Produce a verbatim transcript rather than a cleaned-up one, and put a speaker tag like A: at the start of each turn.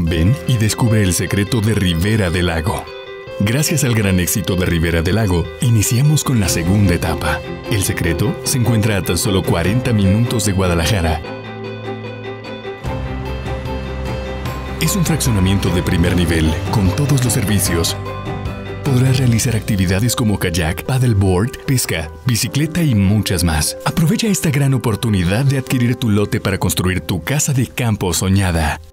A: Ven y descubre el secreto de Ribera del Lago. Gracias al gran éxito de Ribera del Lago, iniciamos con la segunda etapa. El secreto se encuentra a tan solo cuarenta minutos de Guadalajara. Es un fraccionamiento de primer nivel, con todos los servicios. Podrás realizar actividades como kayak, paddleboard, pesca, bicicleta y muchas más. Aprovecha esta gran oportunidad de adquirir tu lote para construir tu casa de campo soñada.